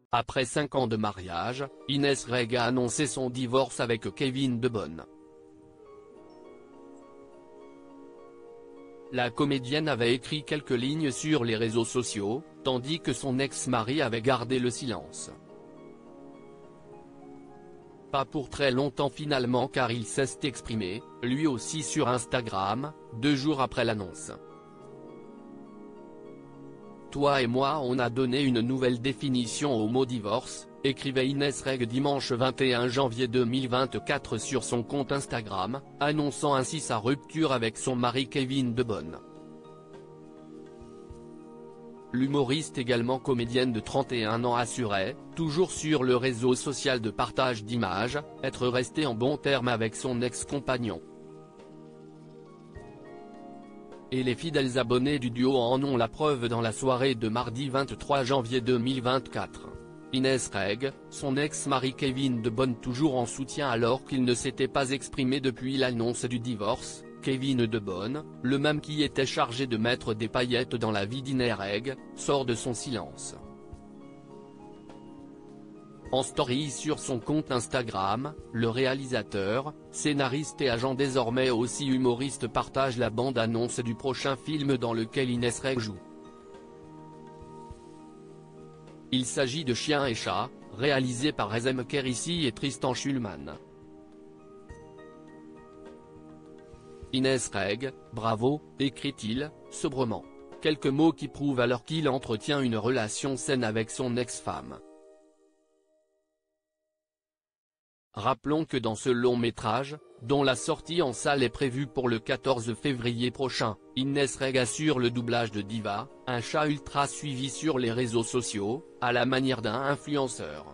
Après 5 ans de mariage, Inès Reg a annoncé son divorce avec Kevin De Bonne. La comédienne avait écrit quelques lignes sur les réseaux sociaux, tandis que son ex-mari avait gardé le silence. Pas pour très longtemps finalement car il s'est exprimé, lui aussi sur Instagram, 2 jours après l'annonce. Toi et moi on a donné une nouvelle définition au mot divorce, écrivait Inès Reg dimanche 21 janvier 2024 sur son compte Instagram, annonçant ainsi sa rupture avec son mari Kevin De Bonne. L'humoriste également comédienne de 31 ans assurait, toujours sur le réseau social de partage d'images, être restée en bons termes avec son ex-compagnon. Et les fidèles abonnés du duo en ont la preuve dans la soirée de mardi 23 janvier 2024. Inès Reg, son ex-mari Kevin De Bonne toujours en soutien alors qu'il ne s'était pas exprimé depuis l'annonce du divorce. Kevin De Bonne, le même qui était chargé de mettre des paillettes dans la vie d'Inès Reg, sort de son silence. En story sur son compte Instagram, le réalisateur, scénariste et agent désormais aussi humoriste partage la bande-annonce du prochain film dans lequel Inès Reg joue. Il s'agit de Chien et Chat, réalisé par Ezem Kerissi et Tristan Schulman. Inès Reg, bravo, écrit-il, sobrement. Quelques mots qui prouvent alors qu'il entretient une relation saine avec son ex-femme. Rappelons que dans ce long métrage, dont la sortie en salle est prévue pour le 14 février prochain, Inès Reg assure le doublage de Diva, un chat ultra suivi sur les réseaux sociaux, à la manière d'un influenceur.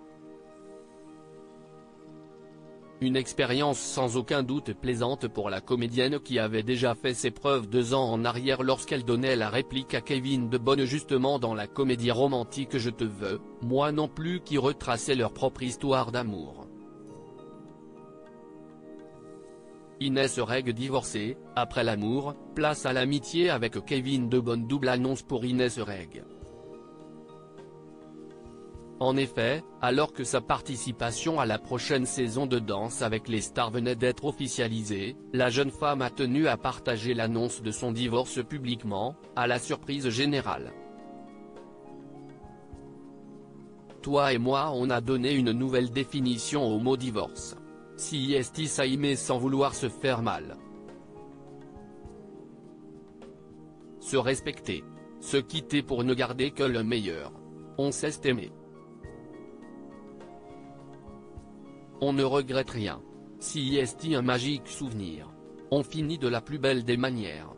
Une expérience sans aucun doute plaisante pour la comédienne qui avait déjà fait ses preuves 2 ans en arrière lorsqu'elle donnait la réplique à Kevin De Bonne justement dans la comédie romantique Je te veux, moi non plus qui retraçait leur propre histoire d'amour. Inès Reg divorcée, après l'amour, place à l'amitié avec Kevin De Bonne double annonce pour Inès Reg. En effet, alors que sa participation à la prochaine saison de Danse avec les stars venait d'être officialisée, la jeune femme a tenu à partager l'annonce de son divorce publiquement, à la surprise générale. Toi et moi on a donné une nouvelle définition au mot divorce. Si est s'aimer sans vouloir se faire mal. Se respecter. Se quitter pour ne garder que le meilleur. On sait aimer. On ne regrette rien. Si est un magique souvenir. On finit de la plus belle des manières.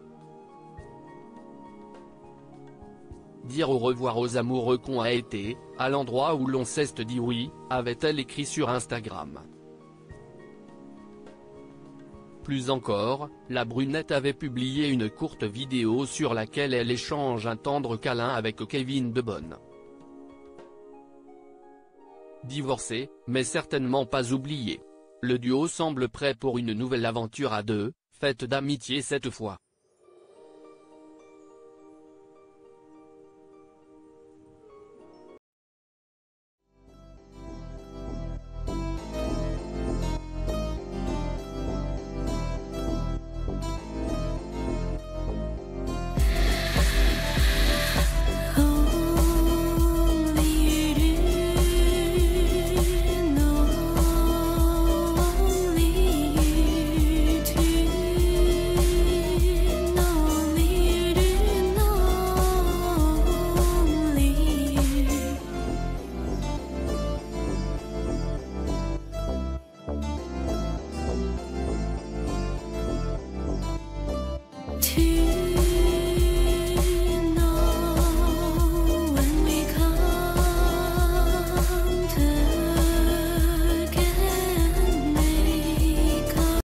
Dire au revoir aux amoureux qu'on a été, à l'endroit où l'on s'est dit oui, avait-elle écrit sur Instagram. Plus encore, la brunette avait publié une courte vidéo sur laquelle elle échange un tendre câlin avec Kevin De Bonne. Divorcé, mais certainement pas oublié. Le duo semble prêt pour une nouvelle aventure à deux, faite d'amitié cette fois.